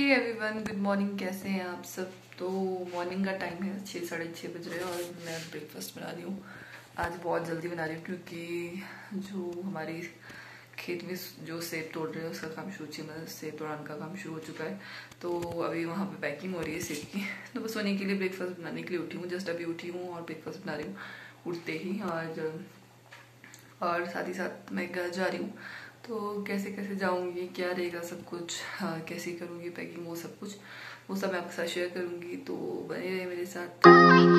Everyone, good morning. कैसे हैं आप सब? तो मॉर्निंग का टाइम है, 6 साढ़े 6 बज रहे हैं और मैं ब्रेकफास्ट बना रही हूँ। आज बहुत जल्दी बना रही हूँ क्योंकि जो हमारी खेत में जो सेब तोड़ रहे हैं उसका काम मतलब सेब तोड़ाने का काम शुरू हो चुका है। तो अभी वहाँ पे पैकिंग हो रही है सेब की। तो बस सोने के लिए ब्रेकफास्ट बनाने के लिए उठी हूँ। जस्ट अभी उठी हूँ और ब्रेकफास्ट बना रही हूँ उठते ही। और साथ ही साथ मैं घर जा रही हूँ, तो कैसे कैसे जाऊँगी, क्या रहेगा सब कुछ, कैसे करूँगी पैकिंग, वो सब कुछ वो सब मैं आपके साथ शेयर करूँगी। तो बने रहे मेरे साथ।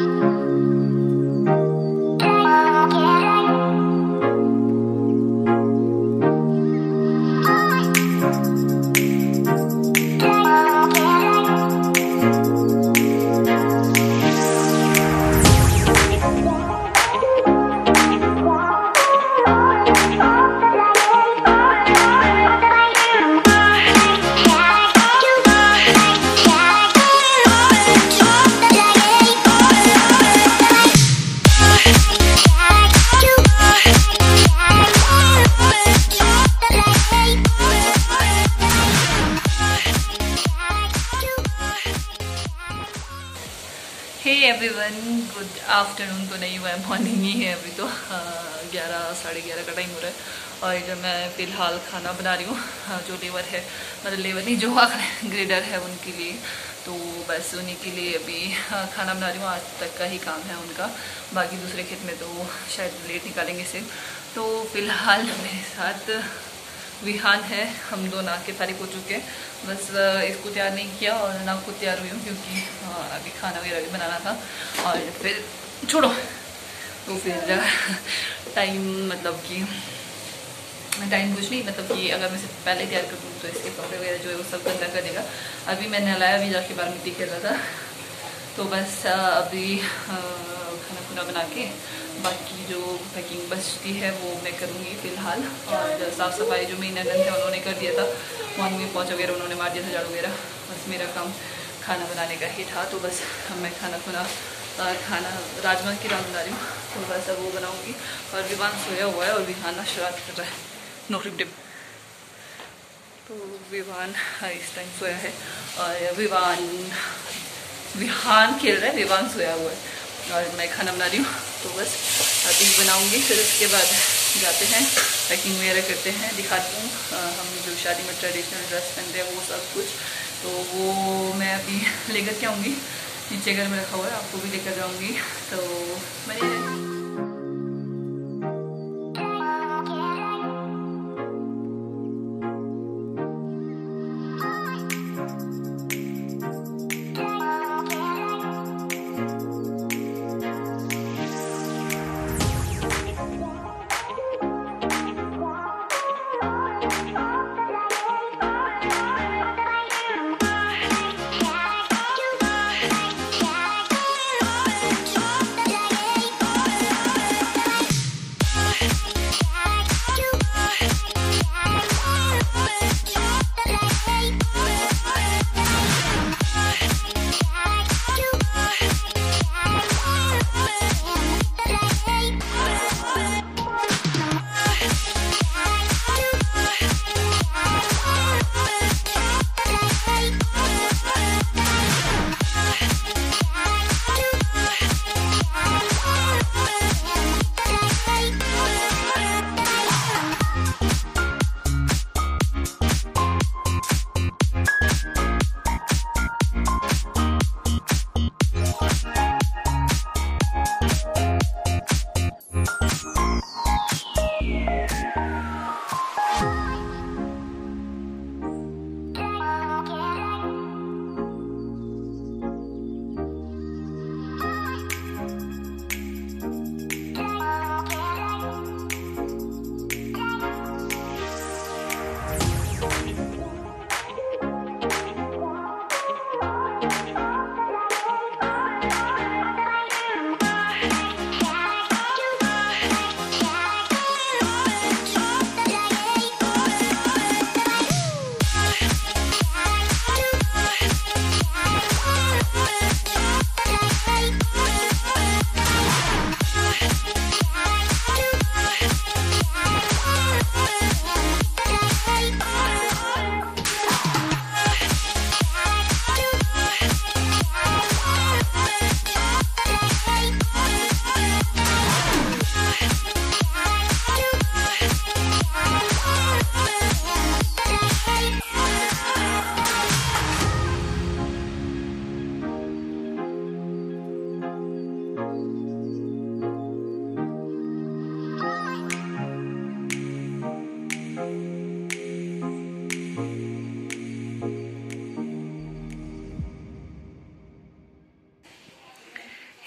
हे एवरीवन, गुड आफ्टरनून तो नहीं हुआ है, मॉर्निंग ही है अभी। तो 11 साढ़े 11 का टाइम हो रहा है और जब मैं फ़िलहाल खाना बना रही हूँ जो लेबर है, मतलब लेबर नहीं, जो ग्रेडर है उनके लिए। तो बस उन्हीं के लिए अभी खाना बना रही हूँ। आज तक का ही काम है उनका, बाकी दूसरे खेत में तो शायद लेट निकालेंगे से। तो फ़िलहाल मेरे साथ विहान है, हम दो नाक के फारिग हो चुके हैं। बस इसको तैयार नहीं किया और ना खुद तैयार हुई हूँ क्योंकि अभी खाना वगैरह भी बनाना था। और फिर छोड़ो, तो फिर टाइम मतलब कि टाइम कुछ नहीं, मतलब कि अगर मैं सिर्फ पहले तैयार कर दूँ तो इसके कपड़े वगैरह जो है वो सब गंदा कर देगा। अभी मैंने नहलाया भी, जाके बाहर मिट्टी खेल रहा था। तो बस अभी खाना खुना बना के बाकी जो पैकिंग बचती है वो मैं करूँगी फ़िलहाल। और साफ़ सफाई जो मेरी ननद है उन्होंने कर दिया था, मॉर्निंग में पोंछा वगैरह उन्होंने मार दिया था, झाड़ू वगैरह। बस मेरा काम खाना बनाने का ही था। तो बस मैं खाना राजमा की दाल बना रही हूँ, तो बस अब वो बनाऊँगी। और विवान सोया हुआ है और विहान शरारत कर रहा है, नोटिव डिप। तो विवान इस टाइम सोया है और विहान खेल रहा है, विवान सोया हुआ है और मैं खाना बना रही हूँ। तो बस अभी बनाऊँगी, फिर उसके बाद जाते हैं, पैकिंग वगैरह करते हैं, दिखाती हूँ हम जो शादी में ट्रेडिशनल ड्रेस पहनते हैं वो सब कुछ। तो वो मैं अभी लेकर के आऊँगी, नीचे घर में रखा हुआ है, आपको भी लेकर जाऊँगी। तो बने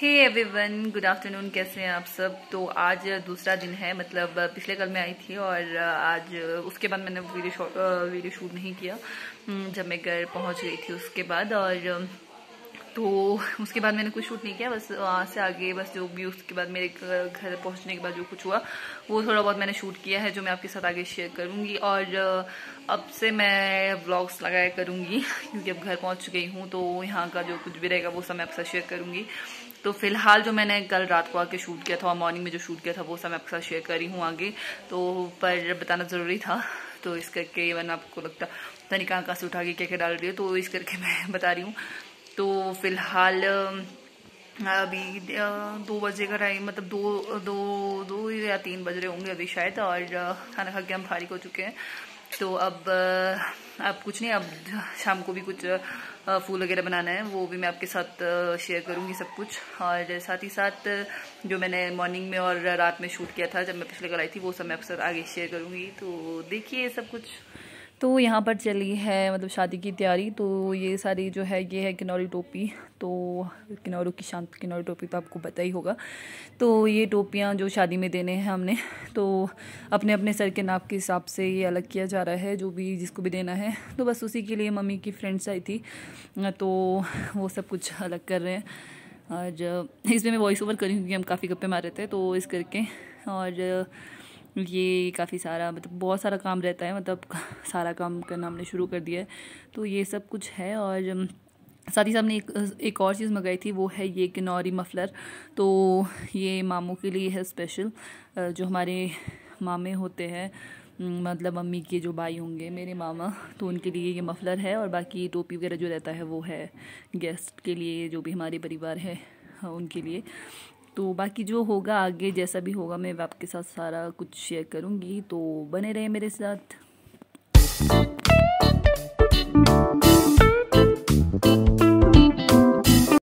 हे एवरीवन, गुड आफ्टरनून। कैसे हैं आप सब? तो आज दूसरा दिन है, मतलब पिछले कल मैं आई थी और आज उसके बाद मैंने वीडियो शूट नहीं किया जब मैं घर पहुंच गई थी उसके बाद। और तो उसके बाद मैंने कुछ शूट नहीं किया, बस वहाँ से आगे बस जो भी उसके बाद मेरे घर पहुँचने के बाद जो कुछ हुआ वो थोड़ा बहुत मैंने शूट किया है, जो मैं आपके साथ आगे शेयर करूँगी। और अब से मैं व्लॉग्स लगाया करूँगी क्योंकि अब घर पहुँच गई हूँ, तो यहाँ का जो कुछ भी रहेगा वो सब मैं आपके साथ शेयर करूँगी। तो फिलहाल जो मैंने कल रात को आके शूट किया था और मॉर्निंग में जो शूट किया था वो सब मैं आपके साथ शेयर करी हूँ आगे, तो पर बताना ज़रूरी था, तो इस करके वरना आपको लगता पता नहीं कहाँ से उठा के क्या क्या डाल रही है, तो इस करके मैं बता रही हूँ। तो फिलहाल अभी 2 बजे का टाइम, मतलब दो या 3 बज रहे होंगे अभी शायद, और खाना खा के हम फारिग हो चुके हैं। तो अब कुछ नहीं, अब शाम को भी कुछ फूल वगैरह बनाना है, वो भी मैं आपके साथ शेयर करूँगी सब कुछ। और साथ ही साथ जो मैंने मॉर्निंग में और रात में शूट किया था जब मैं पिछले कल आई थी वो सब मैं आपके साथ आगे शेयर करूँगी। तो देखिए सब कुछ। तो यहाँ पर चली है मतलब शादी की तैयारी। तो ये सारी जो है ये है किन्नौरी टोपी, तो किन्नौरों की शांत किन्नौरी टोपी तो आपको पता ही होगा। तो ये टोपियाँ जो शादी में देने हैं हमने, तो अपने अपने सर के नाप के हिसाब से ये अलग किया जा रहा है, जो भी जिसको भी देना है। तो बस उसी के लिए मम्मी की फ्रेंड्स आई थी, तो वो सब कुछ अलग कर रहे हैं। और इसमें मैं वॉइस ओवर करी क्योंकि हम काफ़ी गप्पे मार रहे थे, तो इस करके। और ये काफ़ी सारा मतलब बहुत सारा काम रहता है, मतलब सारा काम करना हमने शुरू कर दिया है। तो ये सब कुछ है। और साथ ही साथ हमने एक और चीज़ मंगाई थी, वो है ये किन्नौरी मफलर। तो ये मामू के लिए है स्पेशल, जो हमारे मामे होते हैं, मतलब मम्मी के जो भाई होंगे मेरे मामा, तो उनके लिए ये मफलर है। और बाकी टोपी वगैरह जो रहता है वो है गेस्ट के लिए, जो भी हमारे परिवार है उनके लिए। तो बाकी जो होगा आगे जैसा भी होगा मैं आपके साथ सारा कुछ शेयर करूँगी, तो बने रहे मेरे साथ।